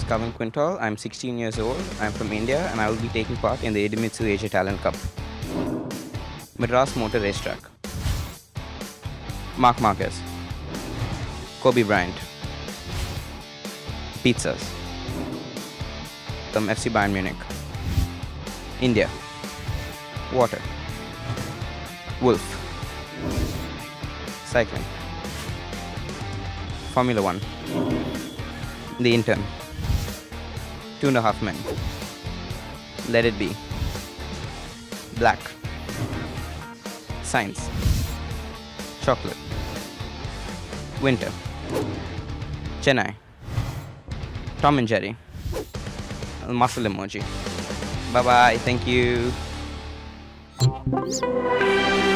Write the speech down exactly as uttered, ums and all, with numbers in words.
Kavin Quintal. I'm sixteen years old. I'm from India and I will be taking part in the Idemitsu Asia Talent Cup. Madras Motor Racetrack. Mark Marquez. Kobe Bryant. Pizzas. Um, F C Bayern Munich. India. Water. Wolf. Cycling. Formula One. The Intern. Two and a Half Men. Let It Be. Black. Science. Chocolate. Winter. Chennai. Tom and Jerry. Muscle emoji. Bye bye. Thank you.